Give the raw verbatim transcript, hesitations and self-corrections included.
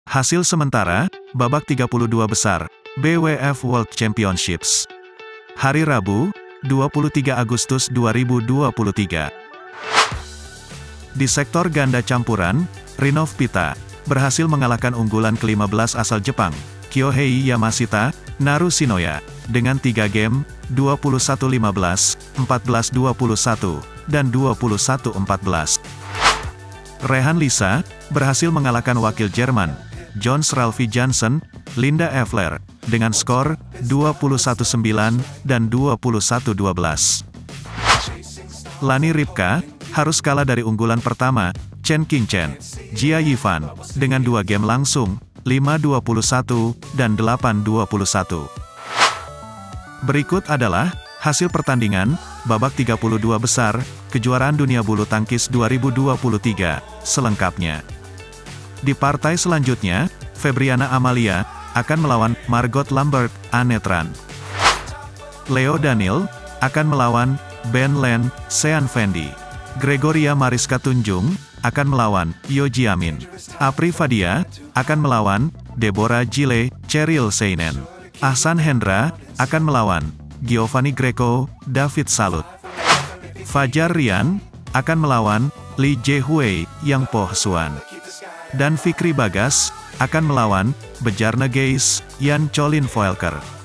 Hasil sementara, babak tiga puluh dua besar, B W F World Championships. Hari Rabu, dua puluh tiga Agustus dua ribu dua puluh tiga. Di sektor ganda campuran, Rinov Pita berhasil mengalahkan unggulan ke lima belas asal Jepang, Kyohei Yamashita, Naru Shinoya, dengan tiga game, dua puluh satu lima belas, empat belas dua puluh satu, dan dua puluh satu empat belas. Rehan Lisa berhasil mengalahkan wakil Jerman, Johns Ralphie Jansen, Linda Evler, dengan skor dua puluh satu sembilan dan dua puluh satu dua belas. Lani Ripka harus kalah dari unggulan pertama, Chen Qingchen, Jia Yifan, dengan dua game langsung, lima dua puluh satu dan delapan dua puluh satu. Berikut adalah hasil pertandingan babak tiga puluh dua besar kejuaraan dunia bulu tangkis dua ribu dua puluh tiga selengkapnya. Di partai selanjutnya, Febriana Amalia akan melawan Margot Lambert Anetran. Leo Daniel akan melawan Ben Len Sean Fendi. Gregoria Mariska Tunjung akan melawan Yo Jiamin. Apri Fadia akan melawan Deborah Gile Cheryl Seinen. Ahsan Hendra akan melawan Giovanni Greco David Salut. Fajar Rian akan melawan Lee Jae-hui Yang Po Hsuan. Dan Fikri Bagas akan melawan Bejarna Geis Yan Cholin Voelker.